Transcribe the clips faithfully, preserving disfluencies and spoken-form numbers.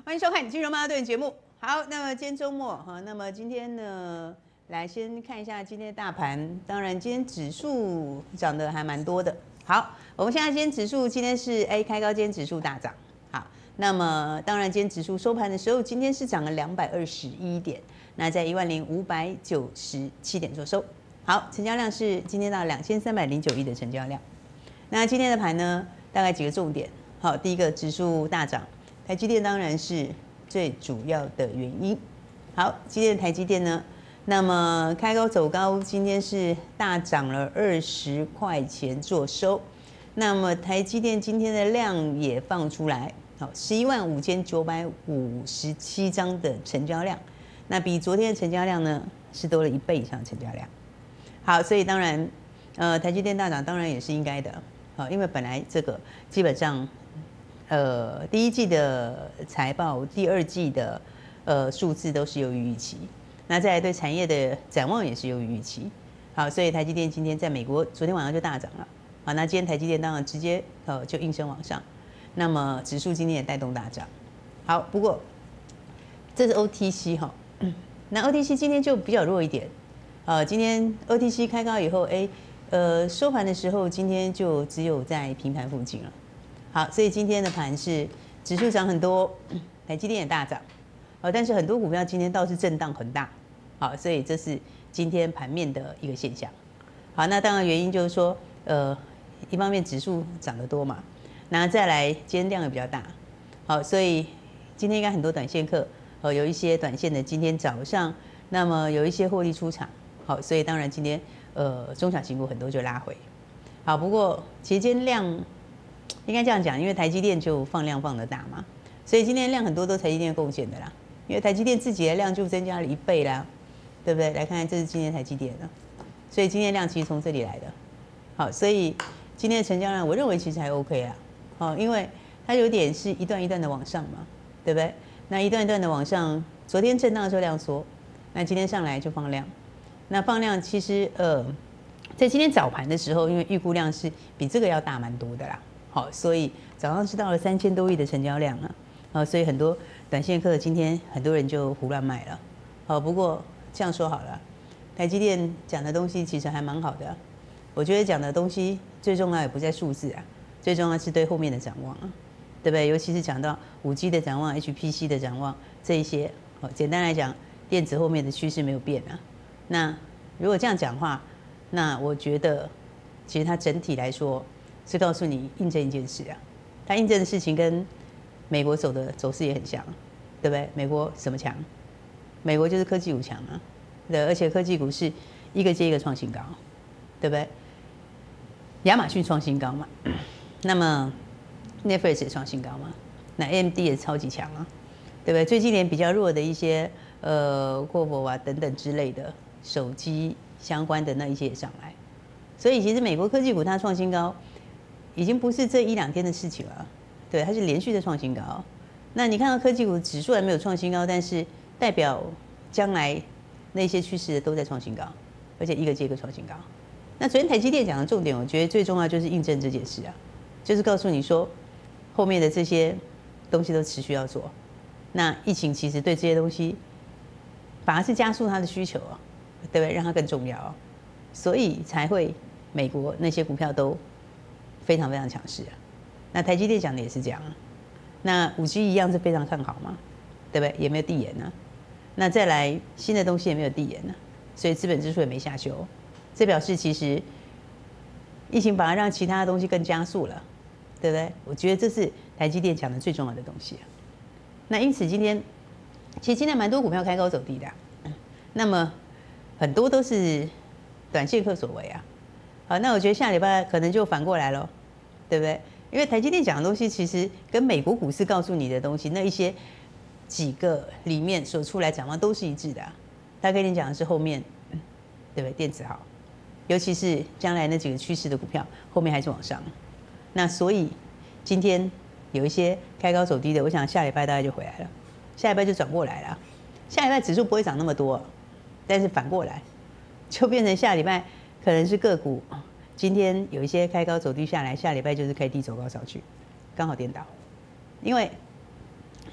欢迎收看《金融妈妈队》节目。好，那么今天周末哈，那么今天呢，来先看一下今天的大盘。当然，今天指数涨得还蛮多的。好，我们现在今天指数今天是 A 开高，今天指数大涨。好，那么当然今天指数收盘的时候，今天是涨了两百二十一点，那在一万零五百九十七点做收。好，成交量是今天到两千三百零九亿的成交量。那今天的盘呢，大概几个重点。好，第一个指数大涨。台积电当然是最主要的原因。好，今天的台积电呢，那么开高走高，今天是大涨了二十块钱做收。那么台积电今天的量也放出来，好，十一万五千九百五十七张的成交量，那比昨天的成交量呢是多了一倍以上的成交量。好，所以当然，呃，台积电大涨当然也是应该的，好，因为本来这个基本上。呃，第一季的财报，第二季的呃数字都是优于预期，那再来对产业的展望也是优于预期。好，所以台积电今天在美国昨天晚上就大涨了。好，那今天台积电当然直接呃就应声往上，那么指数今天也带动大涨。好，不过这是 O T C 哈，那 O T C 今天就比较弱一点。呃，今天 O T C 开高以后，哎，呃收盘的时候今天就只有在平盘附近了。好，所以今天的盘是指数涨很多，台积电也大涨，好，但是很多股票今天倒是震荡很大，好，所以这是今天盘面的一个现象。好，那当然原因就是说，呃，一方面指数涨得多嘛，那再来今天量也比较大，好，所以今天应该很多短线客，呃，有一些短线的今天早上，那么有一些获利出场，好，所以当然今天呃中小型股很多就拉回，好，不过其实今天量。应该这样讲，因为台积电就放量放得大嘛，所以今天量很多都台积电贡献的啦。因为台积电自己的量就增加了一倍啦，对不对？来看看，这是今天台积电的，所以今天量其实从这里来的。好，所以今天的成交量，我认为其实还 OK 啦。好，因为它有点是一段一段的往上嘛，对不对？那一段一段的往上，昨天震荡的时候量缩，那今天上来就放量。那放量其实呃，在今天早盘的时候，因为预估量是比这个要大蛮多的啦。好，所以早上是到了三千多亿的成交量了，啊，所以很多短线客今天很多人就胡乱卖了。好，不过这样说好了，台积电讲的东西其实还蛮好的，我觉得讲的东西最重要也不在数字啊，最重要是对后面的展望啊，对不对？尤其是讲到五 G 的展望、H P C 的展望这一些，好，简单来讲，电子后面的趋势没有变啊。那如果这样讲话，那我觉得其实它整体来说。是告诉你印证一件事啊，它印证的事情跟美国走的走势也很像，对不对？美国什么强？美国就是科技股强啊，对，而且科技股是一个接一个创新高，对不对？亚马逊创新高嘛，那么 Netflix 也创新高嘛，那 A M D 也超级强啊，对不对？最近连比较弱的一些呃 Google 啊等等之类的手机相关的那一些也上来，所以其实美国科技股它创新高。已经不是这一两天的事情了，对，它是连续的创新高。那你看到科技股指数还没有创新高，但是代表将来那些趋势都在创新高，而且一个接一个创新高。那昨天台积电讲的重点，我觉得最重要就是印证这件事啊，就是告诉你说后面的这些东西都持续要做。那疫情其实对这些东西反而是加速它的需求啊，对不对？让它更重要啊，所以才会美国那些股票都。非常非常强势啊，那台积电讲的也是这样啊，那五 G 一样是非常看好嘛，对不对？也没有递延啊，那再来新的东西也没有递延啊，所以资本指数也没下修，这表示其实疫情反而让其他的东西更加速了，对不对？我觉得这是台积电讲的最重要的东西啊。那因此今天其实今天蛮多股票开高走低的、啊，那么很多都是短线客所为啊。好，那我觉得下礼拜可能就反过来了，对不对？因为台积电讲的东西，其实跟美国股市告诉你的东西，那一些几个里面所出来展望都是一致的、啊。他跟你讲的是后面，对不对？电子好，尤其是将来那几个趋势的股票，后面还是往上。那所以今天有一些开高走低的，我想下礼拜大概就回来了，下礼拜就转过来了。下礼拜指数不会涨那么多，但是反过来就变成下礼拜。可能是个股，今天有一些开高走低下来，下礼拜就是开低走高上去，刚好颠倒。因为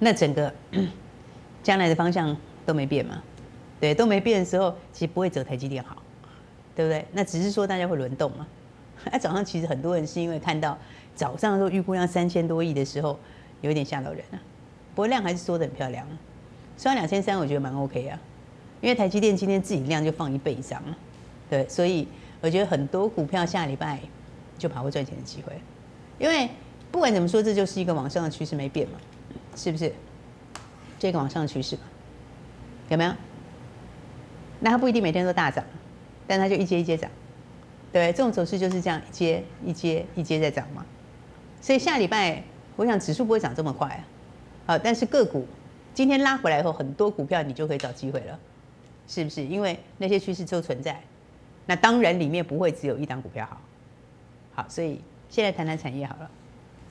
那整个将来的方向都没变嘛，对，都没变的时候，其实不会走台积电好，对不对？那只是说大家会轮动嘛。那、啊、早上其实很多人是因为看到早上的时候预估量三千多亿的时候，有一点吓到人啊。不过量还是缩得很漂亮，缩到两千三，我觉得蛮 OK 啊。因为台积电今天自己量就放一倍以上了，对，所以我觉得很多股票下礼拜就把握赚钱的机会，因为不管怎么说，这就是一个往上的趋势没变嘛，是不是？这个往上的趋势嘛，有没有？那它不一定每天都大涨，但它就一阶一阶涨，对不对？这种走势就是这样一阶一阶一阶在涨嘛。所以下礼拜我想指数不会涨这么快啊，好，但是个股今天拉回来以后，很多股票你就可以找机会了。是不是？因为那些趋势都存在，那当然里面不会只有一档股票好，好，所以现在谈谈产业好了。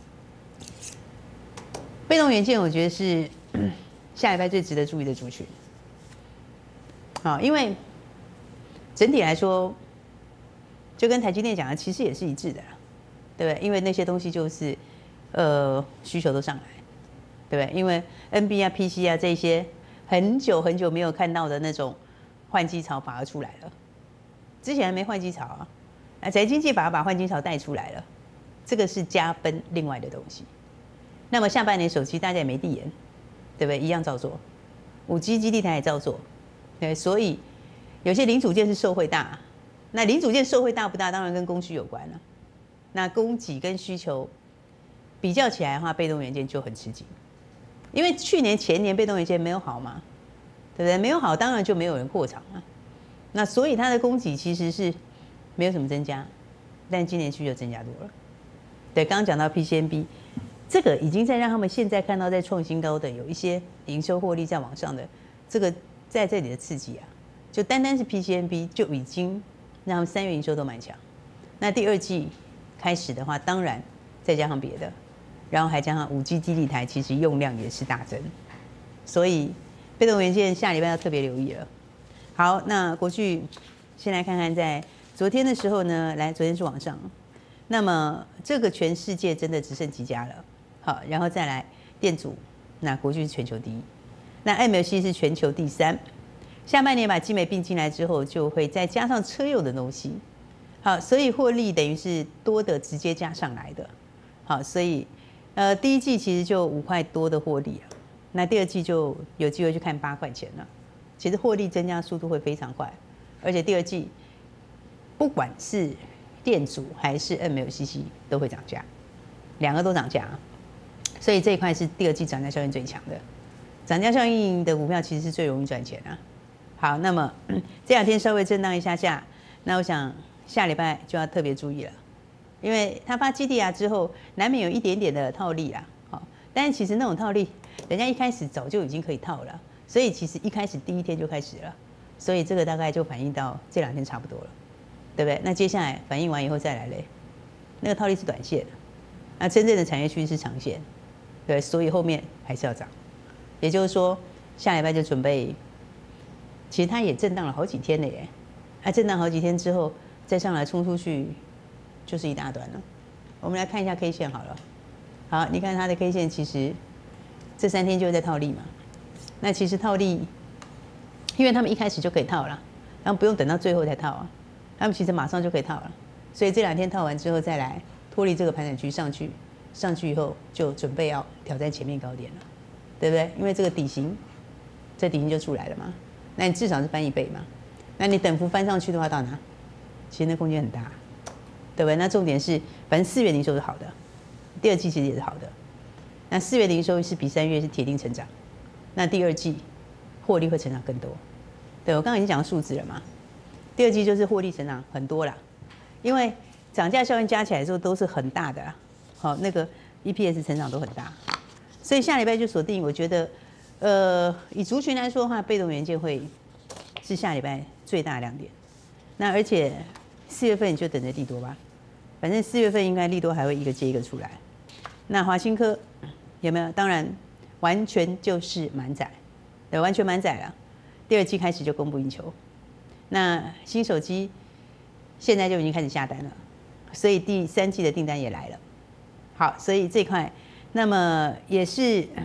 被动元件，我觉得是下礼拜最值得注意的族群。好，因为整体来说，就跟台积电讲的，其实也是一致的啦，对不对？因为那些东西就是呃需求都上来，对不对？因为 N B 啊、P C 啊这些很久很久没有看到的那种。换机潮反而出来了，之前还没换机潮啊，啊，宅经济反而把换机潮带出来了，这个是加分另外的东西。那么下半年手机大家也没递延，对不对？一样照做，五 G 基地台也照做，对，所以有些零组件是受惠大，那零组件受惠大不大，当然跟供需有关了。那供给跟需求比较起来的话，被动元件就很吃紧，因为去年前年被动元件没有好嘛。对不对？没有好，当然就没有人扩厂啊。那所以它的供给其实是没有什么增加，但今年需求增加多了。对，刚刚讲到 P C N B， 这个已经在让他们现在看到在创新高的有一些营收获利在往上的，这个在这里的刺激啊，就单单是 P C N B 就已经让他们三月营收都蛮强。那第二季开始的话，当然再加上别的，然后还加上五 G 基地台，其实用量也是大增，所以。被动元件下礼拜要特别留意了。好，那国巨先来看看，在昨天的时候呢，来，昨天是往上，那么这个全世界真的只剩几家了。好，然后再来电阻，那国巨是全球第一，那 M L C 是全球第三。下半年把基美并进来之后，就会再加上车用的东西。好，所以获利等于是多的直接加上来的。好，所以呃第一季其实就五块多的获利了。那第二季就有机会去看八块钱了，其实获利增加速度会非常快，而且第二季不管是电阻还是 M L C C 都会涨价，两个都涨价，所以这一块是第二季涨价效应最强的。涨价效应的股票其实是最容易赚钱啊。好，那么这两天稍微震荡一下下，那我想下礼拜就要特别注意了，因为它发基地啊之后，难免有一点点的套利啦。好，但是其实那种套利。人家一开始早就已经可以套了，所以其实一开始第一天就开始了，所以这个大概就反映到这两天差不多了，对不对？那接下来反映完以后再来嘞，那个套利是短线，那真正的产业趋势是长线，对，所以后面还是要涨。也就是说，下礼拜就准备，其实它也震荡了好几天了耶，啊，震荡好几天之后再上来冲出去，就是一大段了。我们来看一下 K 线好了，好，你看它的 K 线其实。这三天就在套利嘛，那其实套利，因为他们一开始就可以套了，然后不用等到最后才套啊，他们其实马上就可以套了，所以这两天套完之后再来脱离这个盘整区上去，上去以后就准备要挑战前面高点了，对不对？因为这个底型，这底型就出来了嘛，那你至少是翻一倍嘛，那你等幅翻上去的话到哪？其实那空间很大，对不对？那重点是，反正四月营收是好的，第二季其实也是好的。那四月营收是比三月是铁定成长，那第二季获利会成长更多。对，我刚刚已经讲到数字了嘛，第二季就是获利成长很多啦，因为涨价效应加起来之后都是很大的啦，好，那个 E P S 成长都很大，所以下礼拜就锁定，我觉得，呃，以族群来说的话，被动元件会是下礼拜最大的亮点。那而且四月份你就等着利多吧，反正四月份应该利多还会一个接一个出来。那华新科。有没有？当然，完全就是满载，对，完全满载了。第二季开始就供不应求，那新手机现在就已经开始下单了，所以第三季的订单也来了。好，所以这块，那么也是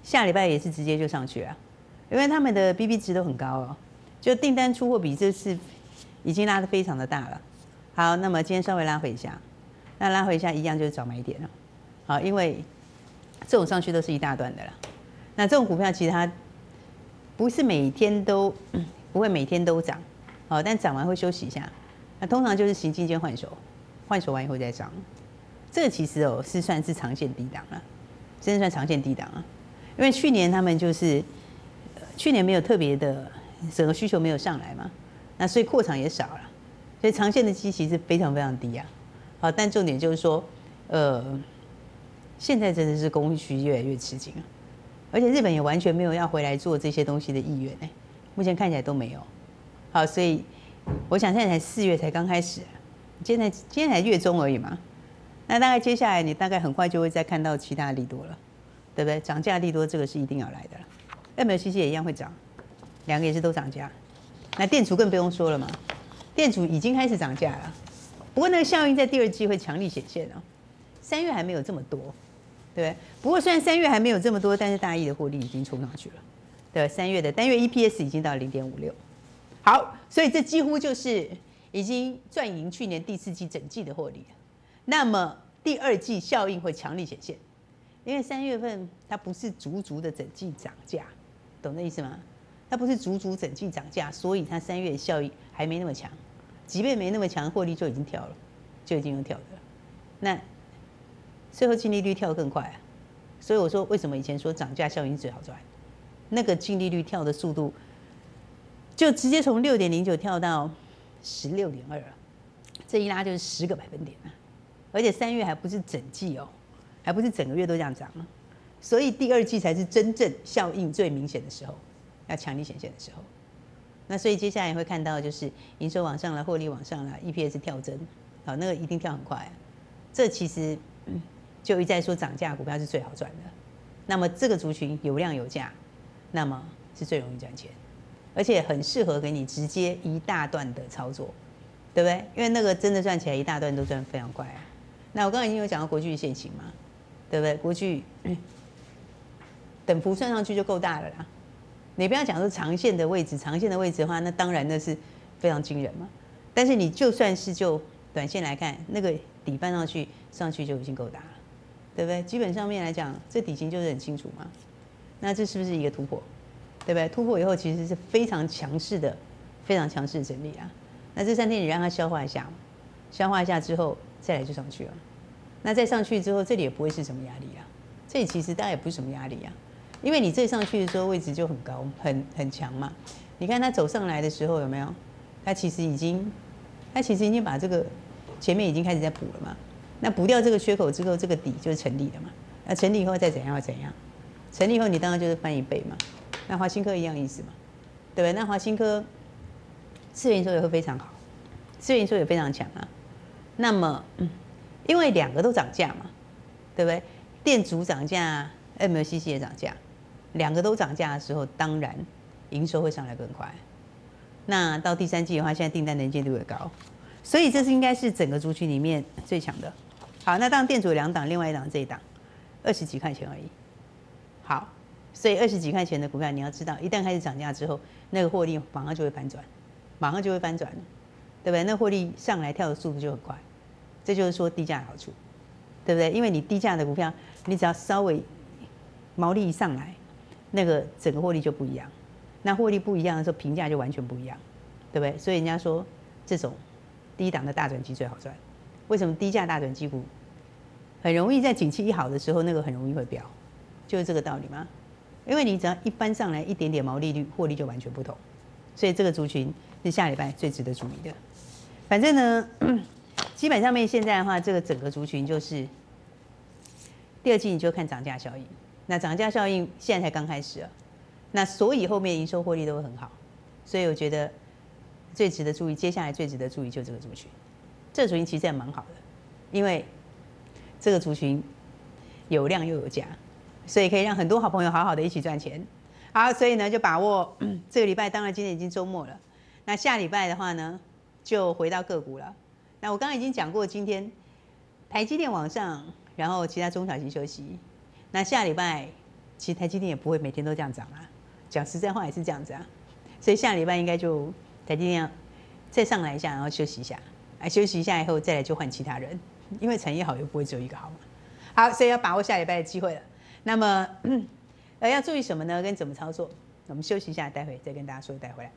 下礼拜也是直接就上去了，因为他们的 B B 值都很高哦，就订单出货比这次已经拉得非常的大了。好，那么今天稍微拉回一下，那拉回一下一样就是找买点了。好，因为这种上去都是一大段的啦。那这种股票其实它不是每天都不会每天都涨，好，但涨完会休息一下。那通常就是行进间换手，换手完以后再涨。这个其实哦是算是长线低档了，真的算长线低档啊。因为去年他们就是、呃、去年没有特别的整个需求没有上来嘛，那所以扩厂也少了，所以长线的基期是非常非常低啊。好，但重点就是说，呃，现在真的是供需越来越吃紧啊，而且日本也完全没有要回来做这些东西的意愿哎，目前看起来都没有。好，所以我想现在才四月才刚开始、啊，今天才今天才月中而已嘛，那大概接下来你大概很快就会再看到其他利多了，对不对？涨价利多这个是一定要来的了 ，M L C C 也一样会涨，两个也是都涨价。那电阻更不用说了嘛，电阻已经开始涨价了，不过那个效应在第二季会强力显现哦，三月还没有这么多，对不对？不过虽然三月还没有这么多，但是大益的获利已经冲上去了，对，三月的单月 E P S 已经到零点五六。好，所以这几乎就是已经赚赢去年第四季整季的获利了。那么第二季效应会强力显现，因为三月份它不是足足的整季涨价，懂这意思吗？它不是足足整季涨价，所以它三月效益还没那么强。即便没那么强，获利就已经跳了，就已经有跳的了。那税后净利率跳得更快啊，所以我说为什么以前说涨价效应是最好赚？那个净利率跳的速度。就直接从六点零九跳到十六点二了，这一拉就是十个百分点啊！而且三月还不是整季哦，还不是整个月都这样涨啊，所以第二季才是真正效应最明显的时候，要强力显现的时候。那所以接下来会看到就是营收往上了，获利往上了 ，E P S 跳增，好，那个一定跳很快啊。这其实、嗯、就一再说涨价股票是最好赚的。那么这个族群有量有价，那么是最容易赚钱。而且很适合给你直接一大段的操作，对不对？因为那个真的赚起来一大段都赚非常快啊。那我刚刚已经有讲到国巨现行嘛，对不对？国巨、嗯、等幅算上去就够大了啦。你不要讲说长线的位置，长线的位置的话，那当然那是非常惊人嘛。但是你就算是就短线来看，那个底翻上去，上去就已经够大了，对不对？基本上面来讲，这底型就是很清楚嘛。那这是不是一个突破？对不对？突破以后其实是非常强势的、非常强势的整理啊。那这三天你让它消化一下嘛，消化一下之后再来就上去了。那再上去之后，这里也不会是什么压力啊。这里其实大概也不是什么压力啊，因为你这上去的时候位置就很高、很很强嘛。你看它走上来的时候有没有？它其实已经，它其实已经把这个前面已经开始在补了嘛。那补掉这个缺口之后，这个底就是成立了嘛。那成立以后再怎样会怎样？成立以后你当然就是翻一倍嘛。那华新科一样意思嘛，对不对？那华新科四月营收也会非常好，四月营收也非常强啊。那么，嗯，因为两个都涨价嘛，对不对？电阻涨价 ，M L C C 也涨价，两个都涨价的时候，当然营收会上来更快。那到第三季的话，现在订单能见度也高，所以这是应该是整个族群里面最强的。好，那当然电阻有两档，另外一档这一档二十几块钱而已。好。所以二十几块钱的股票，你要知道，一旦开始涨价之后，那个获利马上就会翻转，马上就会翻转，对不对？那获利上来跳的速度就很快，这就是说低价的好处，对不对？因为你低价的股票，你只要稍微毛利一上来，那个整个获利就不一样。那获利不一样的时候，评价就完全不一样，对不对？所以人家说这种低档的大转机最好赚。为什么低价大转机股很容易在景气一好的时候，那个很容易会飙，就是这个道理吗？因为你只要一搬上来一点点毛利率，获利就完全不同，所以这个族群是下礼拜最值得注意的。反正呢，基本上面现在的话，这个整个族群就是第二季你就看涨价效应，那涨价效应现在才刚开始啊，那所以后面营收获利都会很好，所以我觉得最值得注意，接下来最值得注意就是这个族群，这个族群其实还蛮好的，因为这个族群有量又有价。所以可以让很多好朋友好好的一起赚钱。好，所以呢就把握、嗯、这个礼拜，当然今天已经周末了。那下礼拜的话呢，就回到个股了。那我刚刚已经讲过，今天台积电往上，然后其他中小型休息。那下礼拜其实台积电也不会每天都这样涨啊。讲实在话也是这样子啊。所以下礼拜应该就台积电再上来一下，然后休息一下，哎，休息一下以后再来就换其他人，因为产业好又不会只有一个好嘛。好，所以要把握下礼拜的机会了。那么，嗯、呃，要注意什么呢？跟怎么操作？我们休息一下，待会再跟大家说，带回来。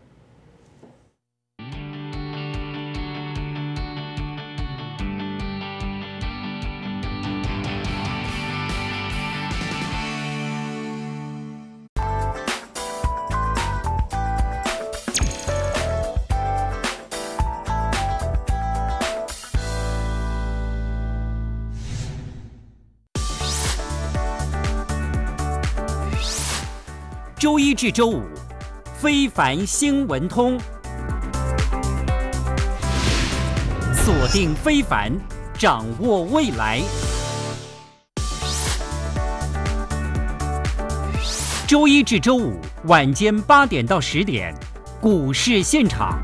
周一至周五，非凡新闻通，锁定非凡，掌握未来。周一至周五晚间八点到十点，股市现场，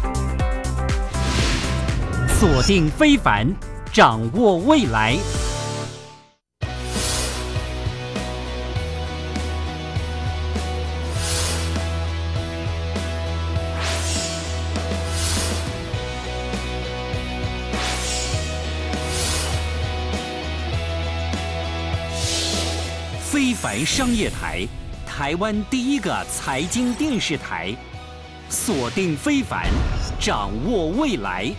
锁定非凡，掌握未来。非凡商业台，台湾第一个财经电视台，锁定非凡，掌握未来。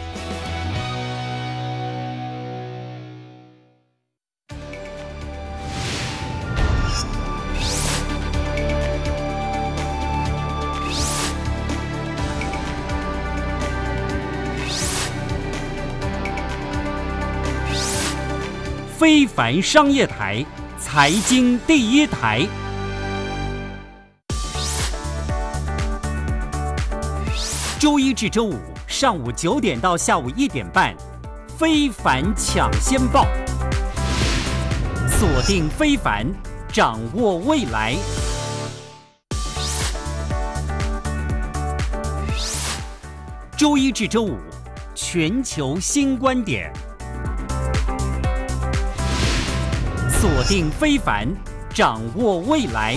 非凡商业台，财经第一台。周一至周五上午九点到下午一点半，非凡抢先报，锁定非凡，掌握未来。周一至周五，全球新观点。锁定非凡，掌握未来。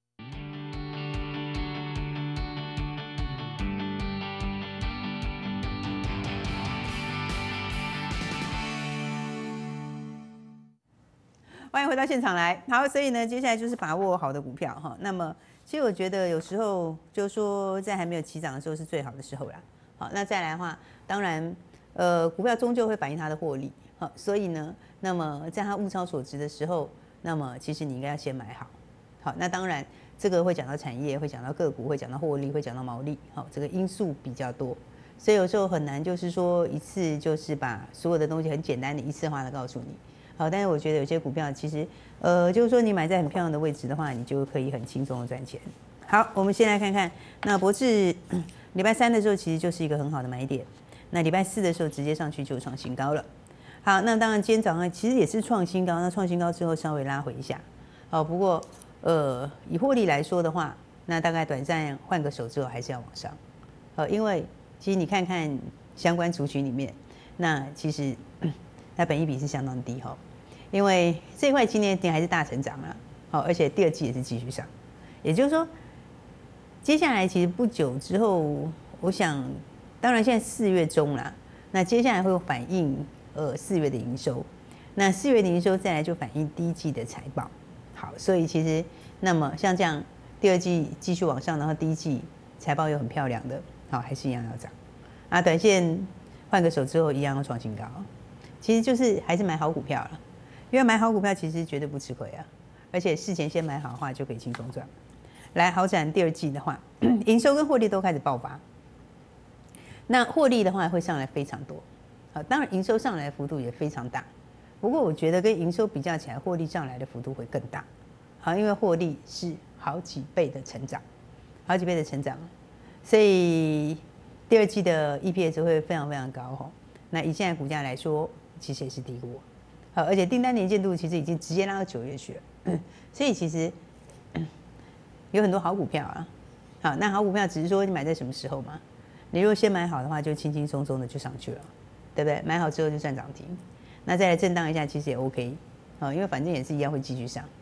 欢迎回到现场来。好，所以呢，接下来就是把握好的股票哈。那么，其实我觉得有时候就是说，在还没有起涨的时候是最好的时候啦。好，那再来的话，当然，呃，股票终究会反映它的获利。好，所以呢，那么在它物超所值的时候，那么其实你应该要先买好。好，那当然这个会讲到产业，会讲到个股，会讲到获利，会讲到毛利。好，这个因素比较多，所以有时候很难，就是说一次就是把所有的东西很简单的一次化的告诉你。好，但是我觉得有些股票其实，呃，就是说你买在很漂亮的位置的话，你就可以很轻松的赚钱。好，我们先来看看，那博智礼拜三的时候其实就是一个很好的买点，那礼拜四的时候直接上去就创新高了。好，那当然今天早上其实也是创新高，那创新高之后稍微拉回一下。好，不过呃以获利来说的话，那大概短暂换个手之后还是要往上。呃，因为其实你看看相关族群里面，那其实它本益比是相当低哈，因为这一块今年还是大成长啊。好，而且第二季也是继续上，也就是说，接下来其实不久之后，我想，当然现在四月中啦，那接下来会反映。呃，四月的营收，那四月的营收再来就反映第一季的财报。好，所以其实那么像这样，第二季继续往上，然后第一季财报又很漂亮的，好，还是一样要涨。啊，短线换个手之后一样要创新高。其实就是还是买好股票了，因为买好股票其实绝对不吃亏啊，而且事前先买好的话就可以轻松赚。来，豪展第二季的话，营收跟获利都开始爆发，那获利的话会上来非常多。当然，营收上来的幅度也非常大，不过我觉得跟营收比较起来，获利上来的幅度会更大。好，因为获利是好几倍的成长，好几倍的成长，所以第二季的 E P S 会非常非常高哈。那以现在股价来说，其实也是低估。好，而且订单年见度其实已经直接拉到九月去了，嗯、所以其实、嗯、有很多好股票啊。好，那好股票只是说你买在什么时候嘛？你如果先买好的话，就轻轻松松的就上去了。对不对？买好之后就算涨停，那再来震荡一下，其实也 OK， 好，因为反正也是一样会继续上。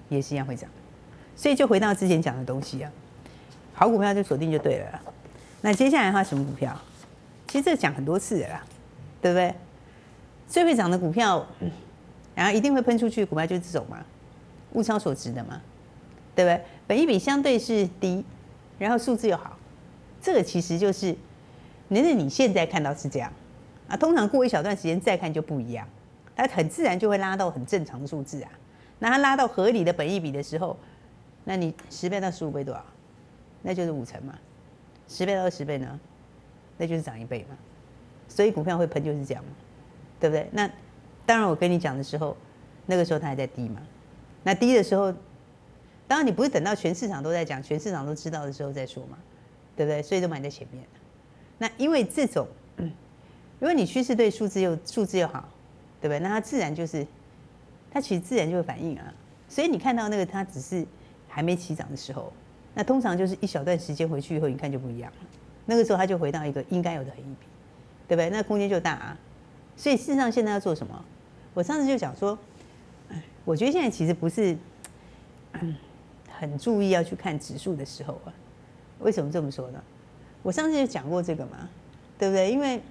也是一样会涨。所以就回到之前讲的东西啊，好股票就锁定就对了啦。那接下来的话，什么股票？其实这个讲很多次了啦，对不对？最会涨的股票，然后一定会喷出去的股票就是这种嘛，物超所值的嘛，对不对？本益比相对是低，然后数字又好，这个其实就是，那是你现在看到是这样啊，通常过一小段时间再看就不一样，它很自然就会拉到很正常的数字啊。那它拉到合理的本益比的时候，那你十倍到十五倍多少？那就是五成嘛。十倍到二十倍呢，那就是涨一倍嘛。所以股票会喷就是这样嘛，对不对？那当然我跟你讲的时候，那个时候它还在低嘛。那低的时候，当然你不是等到全市场都在讲、全市场都知道的时候再说嘛，对不对？所以都买在前面。那因为这种，嗯，如果你趋势对，数字又数字又好，对不对？那它自然就是，它其实自然就会反应啊。所以你看到那个它只是还没起涨的时候，那通常就是一小段时间回去以后，你看就不一样了。那个时候它就回到一个应该有的本益比，对不对？那空间就大啊。所以事实上现在要做什么？我上次就讲说，我觉得现在其实不是很注意要去看指数的时候啊。为什么这么说呢？我上次就讲过这个嘛，对不对？因为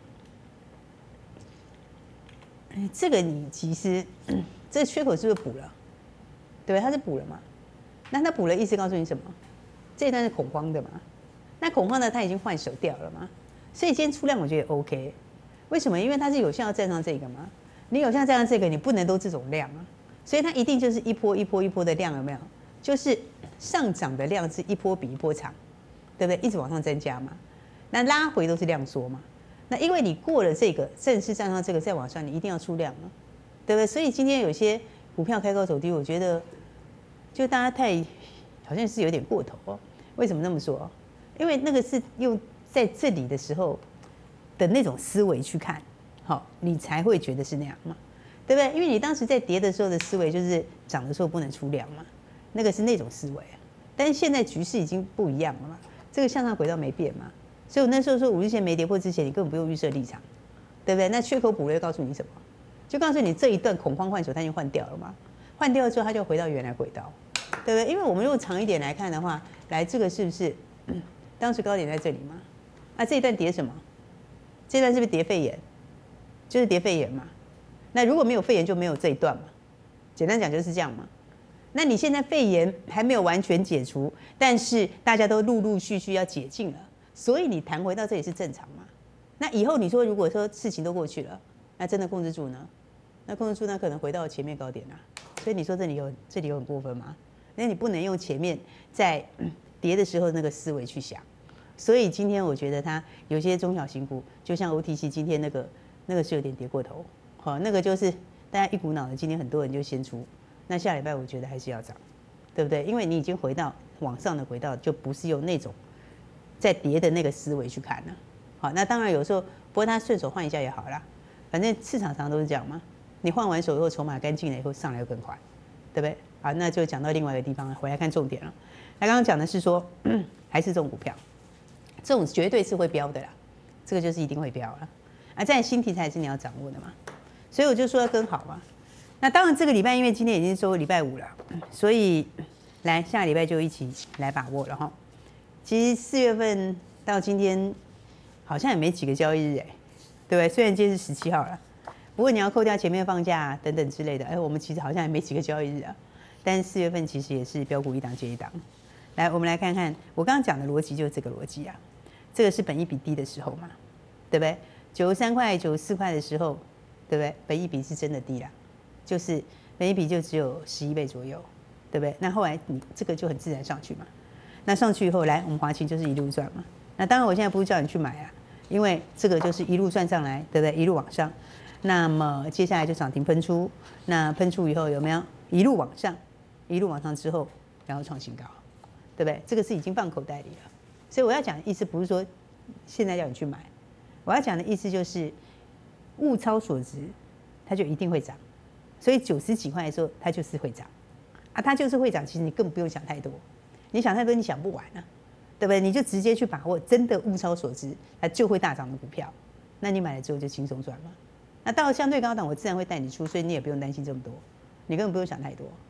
这个你其实这个缺口是不是补了？对不对？它是补了嘛？那它补了意思告诉你什么？这一段是恐慌的嘛？那恐慌的它已经换手掉了嘛？所以今天出量我觉得 OK。为什么？因为它是有效站上这个嘛。你有效站上这个，你不能都这种量啊。所以它一定就是一波一波一波的量，有没有？就是上涨的量是一波比一波长，对不对？一直往上增加嘛。那拉回都是量缩嘛。那因为你过了这个正式站上这个再往上，你一定要出量嘛，对不对？所以今天有些股票开高走低，我觉得就大家太好像是有点过头哦。为什么这么说？因为那个是用在这里的时候的那种思维去看，好，你才会觉得是那样嘛，对不对？因为你当时在跌的时候的思维就是涨的时候不能出量嘛，那个是那种思维啊。但是现在局势已经不一样了嘛，这个向上轨道没变嘛，所以我那时候说五日线没跌破之前，你根本不用预设立场，对不对？那缺口补了告诉你什么？就告诉你这一段恐慌换手它已经换掉了嘛，换掉之后它就回到原来轨道，对不对？因为我们如果长一点来看的话，来这个是不是、嗯、当时高点在这里嘛？啊，这一段跌什么？这一段是不是跌肺炎？就是跌肺炎嘛。那如果没有肺炎就没有这一段嘛。简单讲就是这样嘛。那你现在肺炎还没有完全解除，但是大家都陆陆续续要解禁了，所以你弹回到这里是正常嘛。那以后你说如果说事情都过去了，那真的控制住呢？那控制住那可能回到前面高点啊。所以你说这里有这里有很过分吗？那你不能用前面在跌的时候那个思维去想。所以今天我觉得它有些中小型股，就像 O T C 今天那个那个是有点跌过头，好，那个就是大家一股脑的，今天很多人就先出。那下礼拜我觉得还是要涨，对不对？因为你已经回到往上的轨道，就不是用那种在跌的那个思维去看了。好，那当然有时候，不过它顺手换一下也好啦，反正市场上都是这样嘛。你换完手以后，筹码干净了以后，上来又更快，对不对？好，那就讲到另外一个地方了，回来看重点了。那刚刚讲的是说，还是这种股票，这种绝对是会飙的啦，这个就是一定会飙了。啊，在新题材是你要掌握的嘛，所以我就说要跟好嘛。那当然这个礼拜因为今天已经收礼拜五了，所以来下礼拜就一起来把握了哈。其实四月份到今天好像也没几个交易日哎，对不对？虽然今天是十七号了，不过你要扣掉前面放假、啊、等等之类的，哎，我们其实好像也没几个交易日啊。但是四月份其实也是标股一档接一档。来，我们来看看我刚刚讲的逻辑就是这个逻辑啊。这个是本益比低的时候嘛，对不对？九十三块、九十四块的时候，对不对？本益比是真的低啦，就是本益比就只有十一倍左右，对不对？那后来你这个就很自然上去嘛。那上去以后，来我们华勤就是一路赚嘛。那当然我现在不是叫你去买啊，因为这个就是一路赚上来，对不对？一路往上。那么接下来就涨停喷出，那喷出以后有没有一路往上？一路往上之后，然后创新高，对不对？这个是已经放口袋里了。所以我要讲的意思不是说现在叫你去买，我要讲的意思就是物超所值，它就一定会涨。所以九十几块的时候，它就是会涨啊，它就是会涨。其实你更不用想太多，你想太多你想不完啊，对不对？你就直接去把握真的物超所值，它就会大涨的股票，那你买了之后就轻松赚嘛。那到了相对高档，我自然会带你出，所以你也不用担心这么多，你根本不用想太多。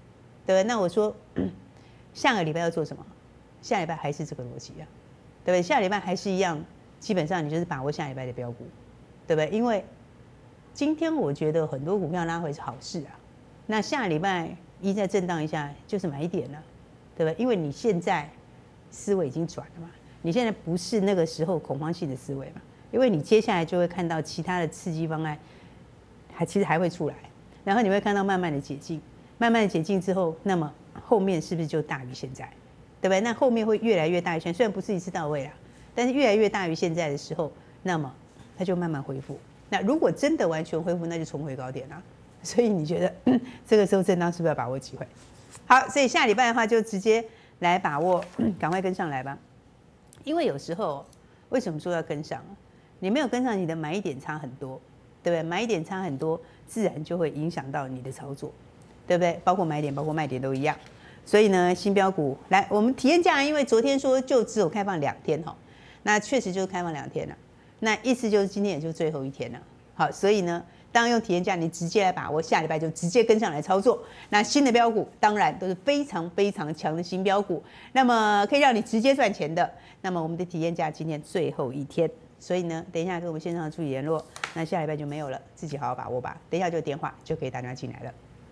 对不对？那我说、嗯、下个礼拜要做什么？下礼拜还是这个逻辑啊，对不对？下礼拜还是一样，基本上你就是把握下礼拜的标股，对不对？因为今天我觉得很多股票拉回是好事啊，那下礼拜一再震荡一下就是买一点了，对不对？因为你现在思维已经转了嘛，你现在不是那个时候恐慌性的思维嘛，因为你接下来就会看到其他的刺激方案，还其实还会出来，然后你会看到慢慢的解禁，慢慢的解禁之后，那么后面是不是就大于现在？对不对？那后面会越来越大于现在，虽然不是一次到位啦，但是越来越大于现在的时候，那么它就慢慢恢复。那如果真的完全恢复，那就重回高点啦。所以你觉得、嗯、这个时候震荡是不是要把握机会？好，所以下礼拜的话就直接来把握，赶快跟上来吧。因为有时候为什么说要跟上？你没有跟上，你的买一点差很多，对不对？买一点差很多，自然就会影响到你的操作，对不对？包括买点，包括卖点都一样。所以呢，新标股来，我们体验价，因为昨天说就只有开放两天哈，那确实就是开放两天了。那意思就是今天也就最后一天了。好，所以呢，当然用体验价，你直接来把握，下礼拜就直接跟上来操作。那新的标股当然都是非常非常强的新标股，那么可以让你直接赚钱的。那么我们的体验价今天最后一天，所以呢，等一下跟我们线上的助理联络，那下礼拜就没有了，自己好好把握吧。等一下就有电话就可以打电话进来了。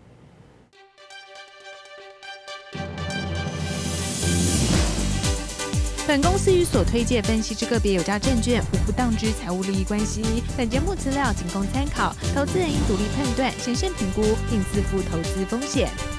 本公司与所推介分析之个别有价证券无不当之财务利益关系。本节目资料仅供参考，投资人应独立判断、审慎评估，并自负投资风险。